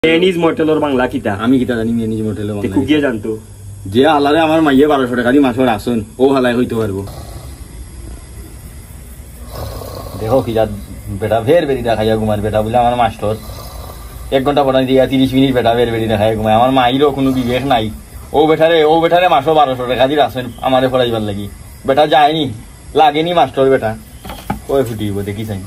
মেনিজ মর্টেলর বাংলা কিতা আমি কিতা জানি মেনিজ মর্টেলর বাংলা কুকিয়ে জানতো যে আলারে আমার মাইয়ে 1200 টাকা দি মাসর আসুন ও হালাই হইতে পারবো দেখো কি যা বেটা ফের বেরি দেখাইয়া ঘুমার বেটা বলে আমার মাস্টার 1 ঘন্টা পড়াই দিয়া 30 মিনিট বেটা ফের বেরি দেখাইয়া ঘুমায় আমার মাইরও কোনো বিবেক নাই ও বেটারে মাসর 1200 টাকা দি আসুন আমারে পড়াইবার লাগি বেটা যায়নি লাগেনি মাস্টার বেটা ওই ফুটিব দেখি চাই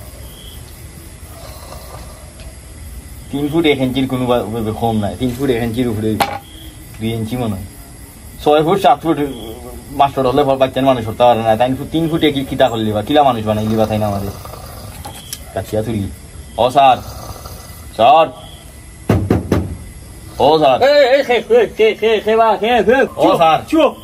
3 ফুট 1 ইঞ্চির কোনো কম নাই 3 ফুট 1 ইঞ্চির উপরে 2 ইঞ্চি মনে হয় 6 ফুট 7 ফুট মাস্টার হলে বাচ্চার মানুষ হতে পারে না তাই 3 ফুটে কি কিতা করলি বা কিলা মানুষ বানাই দিবা তাই না আমাদের কাছিয়া তুলি ও স্যার স্যার ও স্যার ও স্যার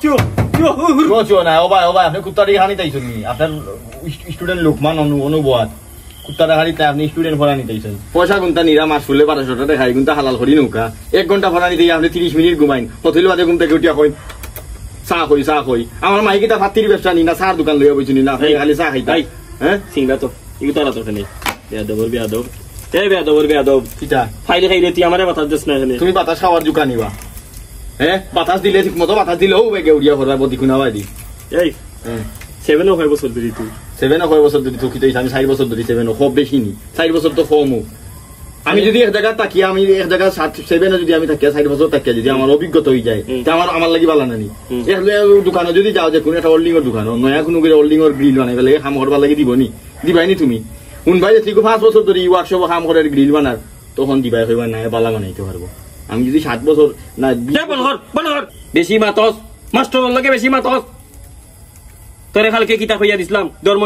চো না ও ভাই আপনি কুত্তাটি হানি তাইছেন নি আপনার স্টুডেন্ট লোকমান অনুবাদ কুত্তাটা হানি তাই আপনি স্টুডেন্ট ভরা নিতেছেন পয়সা গুনতা নিরা মাস ফুলে 1200 টাকা খাই গুনতা হালাল করি নৌকা 1 ঘন্টা ভরা নিতে আপনি 30 মিনিট ঘুমাইন হতেল বাদে ঘুম থেকে উঠিয়া কই চা কই আমার মাইকে তা ফাত্তির ব্যবসা নি না চার দোকান লইয়া বইছি নি না আপনি খালি চা খাইতাই হ্যাঁ সিংলা তো ইগু তোরা তো নেই বেয়াদব এই বেয়াদব কিটা ফাইলে খাইলে তুই আমারে বাতাস দিস না এখানে তুমি বাতাস খাওয়ার দোকান নিবা হ্যাঁ বাতাস দিলে ঠিক মতো বাতাস দিলেও বেগে উড়িয়া ভরবা বদি খুনা বাই দি এই 7 5 বছর ধরে তুই 7 5 বছর ধরে তুই কিতাই আমি 4 বছর ধরে 7 খুব বেশি নি 4 বছর তো কমও আমি যদি এক জায়গা তাকিয়া আমি এক জায়গা 7 যদি আমি থাকিয়া 4 বছর তাকিয়া যদি আমার অভিজ্ঞতা হয়ে যায় তা আমার লাগি ভালো নানি দোকানে যদি যাও যে কোনো একটা হোল্ডিং এর দোকান নয়া কোনো হোল্ডিং এর গ্রিল বানাই ফেলে কাম করবার লাগি দিবাইনি তুমি শুনবাই যে ঠিক 5 বছর ধরে ওয়ার্কশপ কাম করে গ্রিল বানার তখন দিবাই হইবা না বালা বানাইতে পারবো আমি যদি 7 বছর না বেশি মাতস মাস্টারের লগে বেশি মাতস তোরে কালকে কিতাব হইয়া দিছিলাম ধর্ম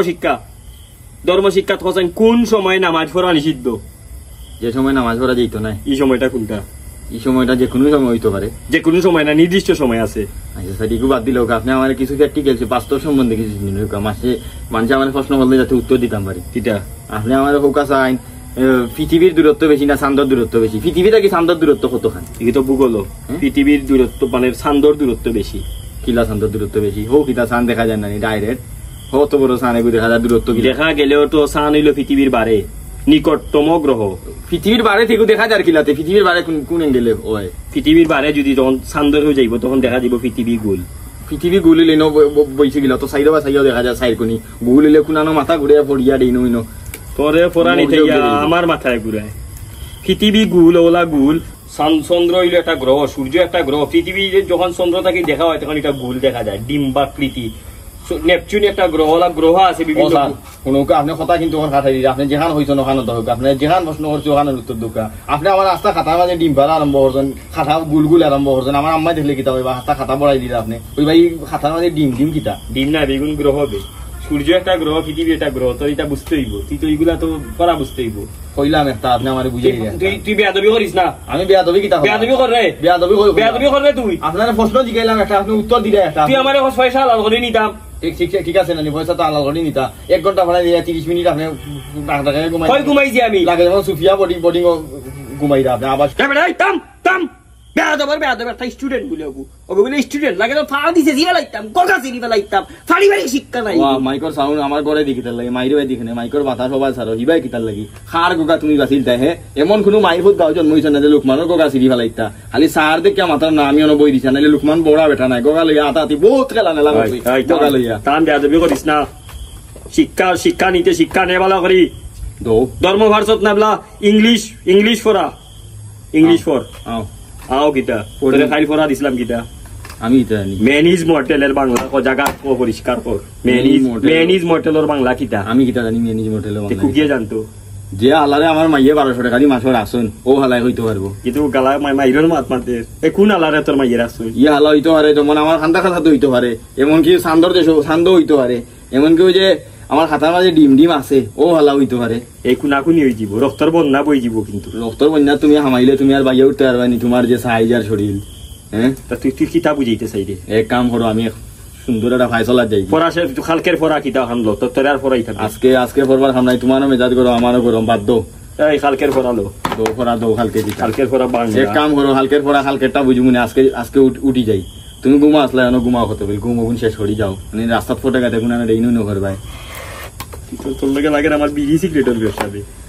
শিক্ষা খোঁজেন কোন সময় নামাজ পড়া নিষিদ্ধ যে সময় নামাজ পড়া যাইতো না এই সময়টা কোনটা এই সময়টা যে কোনো সময় হইতে পারে যে কোনো সময় না নির্দিষ্ট সময় আছে আচ্ছা স্যার একটু বাদ দিল আপনি আমার কিছু প্র্যাকটিক্যাল বাস্তব সম্বন্ধে কিছু মাসে মানুষ আমার প্রশ্ন করলে যাতে উত্তর দিতাম পারি কিটা আপনি আমার ফোকাস আইন পৃথিবীর দূরত্ব বেশি না চান্দর দূরত্ব বেশি পৃথিবী থেকে চান্দর দূরত্ব কতখান এই তো ভূগোল পৃথিবীর দূরত্ব মানে চান্দর দূরত্ব বেশি কিলা চান্দর দূরত্ব বেশি হোক কিতা চান দেখা যায় না ডাইরেক্ট কত বড় চান এগুলো দেখা যায় দূরত্ব দেখা গেলেও তো চান হইলো পৃথিবীর বারে নিকটতম গ্রহ পৃথিবীর বারে থেকে দেখা যায় কিলাতে পৃথিবীর বারে কোন এঙ্গেলে হয় পৃথিবীর বারে যদি যখন চান্দর হয়ে যাইব তখন দেখা যাব পৃথিবী গোল হইলে বইছে গেল তো সাইড বা সাইডও দেখা যায় সাইড কোনি গোল হইলে কোনানো মাথা ঘুরে পড়িয়া দিই নইনো তোরে পরানি থাইয়া আমার মাথায় ঘুরায় পৃথিবী গোল ওলা গোল চন্দ্র হইলো একটা গ্রহ সূর্য একটা গ্রহ পৃথিবী যখন চন্দ্র তাকে দেখা হয় তখন এটা গোল দেখা যায় ডিম্বাকৃতি নেপচুন একটা গ্রহ আছে বিভিন্ন আপনি কথা কিন্তু আপনি যেখান হয়েছেন ওখানে আপনি যেখান প্রশ্ন করছি ওখানের উত্তর দোকা আপনি আমার রাস্তা খাতার মাঝে ডিম পাড়া আরম্ভ করছেন খাতা গুল আরম্ভ করছেন আমার আম্মাই দেখলে কিতা হইবা হাতা খাতা বড়াই দিলে আপনি ওই ভাই খাতার মাঝে ডিম কিতা ডিম না বেগুন গ্রহ হবে সূর্য একটা গ্রহ পৃথিবী একটা গ্রহ তো এটা বুঝতে হইব তুই তো এইগুলা তো করা বুঝতে হইব কইলাম একটা আপনি আমার বুঝাই তুই বেয়াদবি করিস না আমি বেয়াদবি কিতা বেয়াদবি কর রে তুই আপনার প্রশ্ন জিগাইলাম একটা আপনি উত্তর দিলে একটা তুই আমারে পয়সা লাল করে নিতাম ঠিক আছে না পয়সা তো আলাদা করে নিতা 1 ঘন্টা ভাড়া দিয়ে 30 মিনিট আপনি ঘুমাইছি আমি লাগে যখন সুফিয়া বোর্ডিং ঘুমাই আপনি আবার থাম বেয়াদব একটা স্টুডেন্ট বলে স্টুডেন্ট লাগে তো ফাড়া দিছে জিরা লাইতাম কোকা সিরিবা লাইতাম পারিবারিক শিক্ষা নাই মাইকর সাউন্ড আমার ঘরে দেখিতার লাগে মাইরে ভাই দেখনে মাইকর মাথা সবাই সারো হিবাই কিতার লাগি খার গোগা তুমি গাছিল তাই হে এমন কোনো মাইফুত গাও জন্মইছ না যে লোকমানের গোগা সিরিবা লাইতা খালি সার দেখে মাথার না আমি অন বই দিছ না লোকমান বড়া বেটা নাই গোগা লইয়া আতাতি বহুত খেলা নেলা করছি গোগা লইয়া তাম বেয়াদবি করিস না শিক্ষা নিতে শিক্ষা নে ভালো করি ধর্ম ভার্সত নাবলা ইংলিশ ফরা ইংলিশ ফর আও কিতা তোরে ফাইল ফরা দিছিলাম কিতা আমি এটা জানি মেনিজ মর্টেলের বাংলা জায়গা পরিষ্কার কর মেনিজ মর্টেলের বাংলা কিতা আমি কিতা জানি মেনিজ মর্টেলের বাংলা কুকিয়ে জানতো যে আলারে আমার মাইয়ে 1200 টাকা দি মাসর আসুন ও হালাই হইতে পারবো কিন্তু গালা মাইরের মাত মারতে এ কোন আলারে তোর মাইয়ের আসুন ইয়া হালা হইতে পারে যেমন আমার খান্দা তো হইতে পারে এমন কি সান্দর দেশ সান্দ হইতে পারে এমন কি যে আমার খাতার মাঝে ডিম আছে ও হালা হইতে পারে এই কুনাকুনি হয়ে যাব রক্তর বন্যা বই যাব কিন্তু রক্তর বন্যা তুমি হামাইলে তুমি আর বাইরে উঠতে পারবানি তোমার যে সাইজ আর শরীর হ্যাঁ তা তুই কিতা বুঝাইতে চাইলে এক কাম করো আমি সুন্দর একটা ফাইসলা যাই পড়া সে খালকের পড়া কিতা হানলো তোর আর পড়াই থাকে আজকে পড়বার হাম নাই তোমারও মেজাজ করো আমারও করো বাদ দো এই খালকের পড়ালো দো খালকের পড়া বাংলা এক কাম করো হালকের পড়া খালকেরটা বুঝুমুনি আজকে উঠি যাই তুমি ঘুমা আসলে ঘুমাও হতে বল ঘুম শেষ করি যাও মানে রাস্তা ফটো গাতে কোনো দেই নো ঘর ভাই তোর লাগে আমার বিড়ি সিগারেটের ব্যবসা